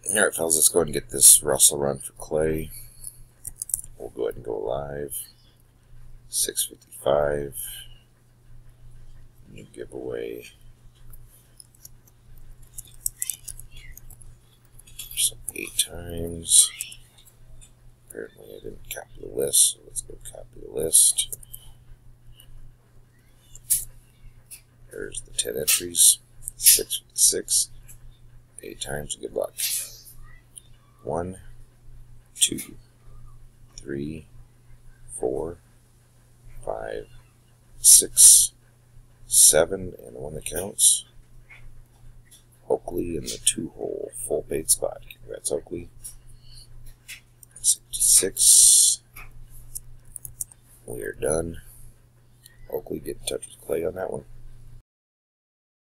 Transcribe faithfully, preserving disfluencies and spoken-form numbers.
Alright, fellas, let's go ahead and get this Russell run for Clay. We'll go ahead and go live. six fifty-five. New giveaway. So eight times. Apparently I didn't copy the list, so let's go copy the list. There's the ten entries. six fifty-six. Eight times. Good luck. One, two, three, four, five, six, seven, and the one that counts. Oakley in the two-hole full paid spot. Congrats, Oakley. sixty-six. We are done. Oakley, get in touch with Clay on that one.